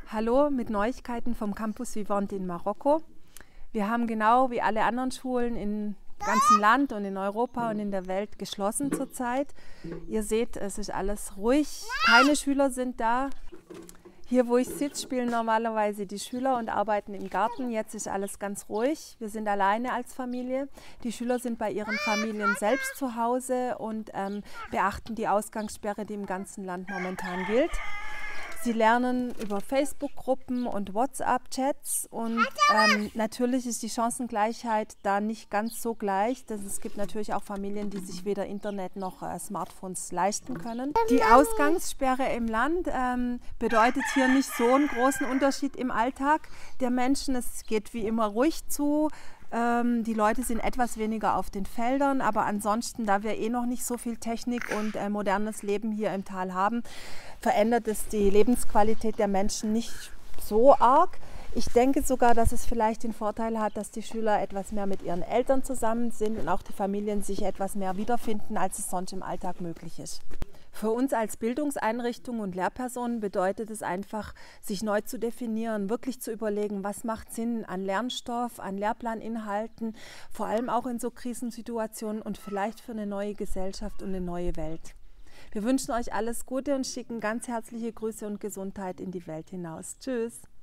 Hallo mit Neuigkeiten vom Campus Vivant in Marokko. Wir haben genau wie alle anderen Schulen im ganzen Land und in Europa und in der Welt geschlossen zurzeit. Ihr seht, es ist alles ruhig, keine Schüler sind da. Hier, wo ich sitze, spielen normalerweise die Schüler und arbeiten im Garten. Jetzt ist alles ganz ruhig. Wir sind alleine als Familie. Die Schüler sind bei ihren Familien selbst zu Hause und beachten die Ausgangssperre, die im ganzen Land momentan gilt. Sie lernen über Facebook-Gruppen und WhatsApp-Chats und natürlich ist die Chancengleichheit da nicht ganz so gleich. Es gibt natürlich auch Familien, die sich weder Internet noch Smartphones leisten können. Die Ausgangssperre im Land bedeutet hier nicht so einen großen Unterschied im Alltag der Menschen. Es geht wie immer ruhig zu. Die Leute sind etwas weniger auf den Feldern, aber ansonsten, da wir noch nicht so viel Technik und modernes Leben hier im Tal haben, verändert es die Lebensqualität der Menschen nicht so arg. Ich denke sogar, dass es vielleicht den Vorteil hat, dass die Schüler etwas mehr mit ihren Eltern zusammen sind und auch die Familien sich etwas mehr wiederfinden, als es sonst im Alltag möglich ist. Für uns als Bildungseinrichtung und Lehrpersonen bedeutet es einfach, sich neu zu definieren, wirklich zu überlegen, was macht Sinn an Lernstoff, an Lehrplaninhalten, vor allem auch in so Krisensituationen und vielleicht für eine neue Gesellschaft und eine neue Welt. Wir wünschen euch alles Gute und schicken ganz herzliche Grüße und Gesundheit in die Welt hinaus. Tschüss!